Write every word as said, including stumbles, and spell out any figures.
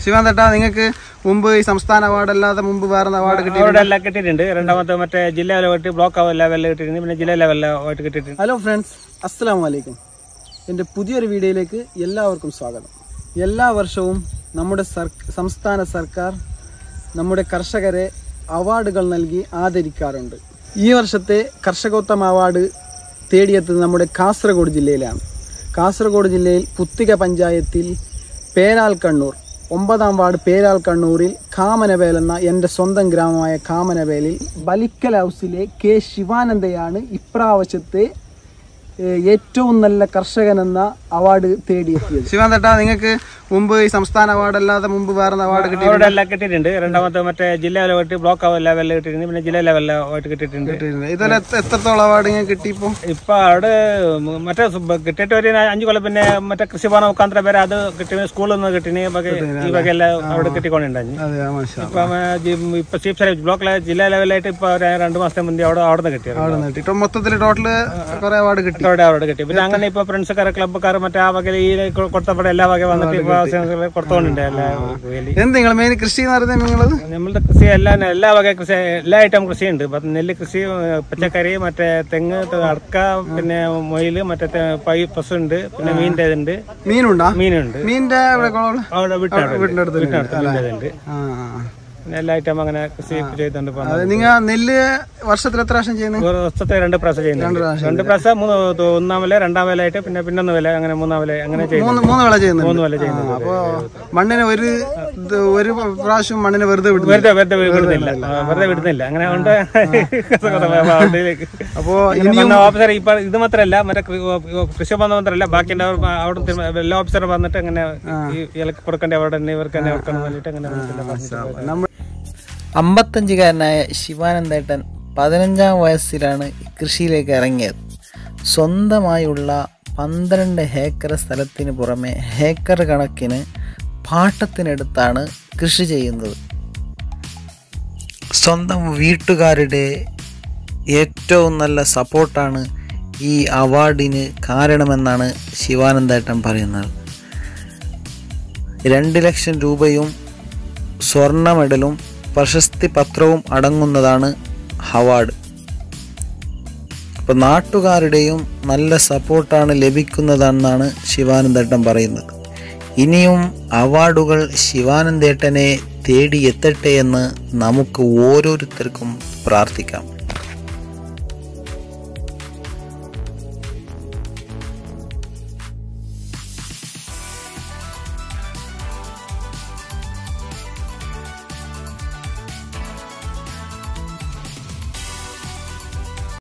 ശിവാൻ തട്ടാ, നിങ്ങൾക്ക് മുമ്പ് ഈ സംസ്ഥാന അവാർഡ് അല്ലാതെ മുമ്പ് വേറെ അവാർഡ് കിട്ടിയിട്ടുണ്ട് കിട്ടിയിട്ടുണ്ട് രണ്ടാമത്തെ മറ്റേ ജില്ലാ ലെവലിൽ ബ്ലോക്ക് ലെവലിൽ കിട്ടിയിട്ടുണ്ട്, പിന്നെ ജില്ലാ ലെവലിലായിട്ട് കിട്ടിയിട്ടുണ്ട്. ഹലോ ഫ്രണ്ട്സ്, അസ്സലാമു അലൈക്കും. എൻ്റെ പുതിയൊരു വീഡിയോയിലേക്ക് എല്ലാവർക്കും സ്വാഗതം. എല്ലാ വർഷവും നമ്മുടെ സംസ്ഥാന സർക്കാർ നമ്മുടെ കർഷകരെ അവാർഡുകൾ നൽകി ആദരിക്കാറുണ്ട്. ഈ വർഷത്തെ കർഷകോത്തമ അവാർഡ് തേടിയെത്തുന്നത് നമ്മുടെ കാസർഗോഡ് ജില്ലയിലാണ്. കാസർഗോഡ് ജില്ലയിൽ പുത്തിക പഞ്ചായത്തിൽ പേരാൽ കണ്ണൂർ ഒമ്പതാം വാർഡ് പേരാൽ കണ്ണൂരിൽ കാമനവേൽ എന്ന എൻ്റെ സ്വന്തം ഗ്രാമമായ കാമനവേലിൽ ബലിക്കൽ ഹൗസിലെ കെ ശിവാനന്ദയാണ് ഇപ്രാവശ്യത്തെ ഏറ്റവും നല്ല കർഷകൻ എന്ന അവാർഡ് തേടിയെത്തിയത്. ശിവാൻ തട്ടാ, നിങ്ങൾക്ക് മുമ്പ് ഈ സംസ്ഥാന അവാർഡ് അല്ലാതെ മുമ്പ് വേറെ അവാർഡ് കിട്ടിയിട്ടുണ്ട് രണ്ടാമത്തെ മറ്റേ ജില്ലാ ലെവലിൽ ബ്ലോക്ക് ലെവലിൽ കിട്ടിയിട്ടുണ്ട്, പിന്നെ ജില്ലാ ലെവലിലായിട്ട് കിട്ടിയിട്ടുണ്ട്. ഇതെല്ലാം എത്രത്തോളം അവാർഡ് ഇങ്ങനെ കിട്ടി? ഇപ്പൊ ഇപ്പൊ അവിടെ മറ്റേ കിട്ടിയിട്ട് ഒരു അഞ്ചു കൊല്ലം പിന്നെ മറ്റേ കൃഷിഭവന മുഖാന്തര പേര് അത് കിട്ടി, സ്കൂളിൽ നിന്ന് കിട്ടിന് ഈ വകയെല്ലാം അവിടെ കിട്ടിക്കൊണ്ടുണ്ടായി. ഇപ്പൊ ചീഫ് സെക്രട്ടറി ബ്ലോക്ക് ജില്ലാ ലെവലായിട്ട് ഇപ്പൊ രണ്ടു മാസത്തെ മുന്നേ അവിടെ അവിടെ നിന്ന് കിട്ടിയത്. ഇപ്പൊ മൊത്തത്തിൽ ടോട്ടല് കുറെ അവാർഡ് കിട്ടി അവാർഡ് കിട്ടി. പിന്നെ അങ്ങനെ ഇപ്പൊ ഫ്രണ്ട്സുകാർ ക്ലബ്ബുകാർ മറ്റേ ആ വകയിൽ ഈ കൊടുത്തപ്പോൾ എല്ലാ വക വന്നിട്ട് കൊടുത്തോണ്ടുണ്ട്. എന്താ മെയിൻ കൃഷി നമ്മളുടെ കൃഷി എല്ലാം എല്ലാ വക കൃഷി എല്ലാ ഐറ്റം കൃഷിയുണ്ട്. നെല്ല് കൃഷി, പച്ചക്കറി, മറ്റേ തെങ്ങ്, അടക്ക, പിന്നെ മൊയില്, മറ്റേ പൈ പശുണ്ട്, പിന്നെ മീനിന്റെ ഇതുണ്ട്. മീനുണ്ടോ? മീനുണ്ട്. മീനിന്റെ അവിടെ വീട്ടിനടുത്ത് വീട്ടിനടുത്ത് എല്ലാ ഐറ്റം അങ്ങനെ കൃഷി ചെയ്തുകൊണ്ട്. നിങ്ങൾ നെല്ല് വർഷത്തിൽ എത്ര പ്രാവശ്യം ചെയ്യുന്നത്? വർഷത്തെ രണ്ട് പ്രാവശ്യം ചെയ്യുന്നത്. രണ്ട് പ്രാവശ്യം മൂന്ന് ഒന്നാം വില, രണ്ടാം വില ആയിട്ട്, പിന്നെ പിന്നൊന്ന് വില, അങ്ങനെ മൂന്നാം വില, അങ്ങനെ ചെയ്യുന്നത്. മൂന്ന് വില ചെയ്യുന്നത്. മൂന്ന് വില ചെയ്യുന്നത്. അപ്പൊ മണ്ണിന് ഒരു ഒരു പ്രാവശ്യം മണ്ണിനെ വെറുതെ വെറുതെ വെറുതെ വിടുന്നില്ല വെറുതെ വിടുന്നില്ല അങ്ങനെ ഉണ്ട്. അപ്പോ ഓഫീസർ ഇപ്പൊ ഇത് മാത്രമല്ല, മറ്റേ കൃഷി ബന്ധം മാത്രമല്ല, ബാക്കി അവിടെ എല്ലാ ഓഫീസറും വന്നിട്ട് അങ്ങനെ ഇലക്ക് കൊടുക്കേണ്ട അവിടെ ഇവർക്ക് തന്നെ കൊടുക്കണം വേണ്ടിട്ട് അങ്ങനെ. അമ്പത്തഞ്ചുകാരനായ ശിവാനന്ദേട്ടൻ പതിനഞ്ചാം വയസ്സിലാണ് കൃഷിയിലേക്ക് ഇറങ്ങിയത്. സ്വന്തമായുള്ള പന്ത്രണ്ട് ഏക്കർ സ്ഥലത്തിന് പുറമെ ഏക്കർ കണക്കിന് പാട്ടത്തിനെടുത്താണ് കൃഷി ചെയ്യുന്നത്. സ്വന്തം വീട്ടുകാരുടെ ഏറ്റവും നല്ല സപ്പോർട്ടാണ് ഈ അവാർഡിന് കാരണമെന്നാണ് ശിവാനന്ദേട്ടൻ പറയുന്നത്. രണ്ട് ലക്ഷം രൂപയും സ്വർണ്ണ മെഡലും പ്രശസ്തി പത്രവും അടങ്ങുന്നതാണ് അവാർഡ്. അപ്പോൾ നാട്ടുകാരുടെയും നല്ല സപ്പോർട്ടാണ് ലഭിക്കുന്നതെന്നാണ് ശിവാനന്ദേട്ടൻ പറയുന്നത്. ഇനിയും അവാർഡുകൾ ശിവാനന്ദേട്ടനെ തേടിയെത്തട്ടെ എന്ന് നമുക്ക് ഓരോരുത്തർക്കും പ്രാർത്ഥിക്കാം.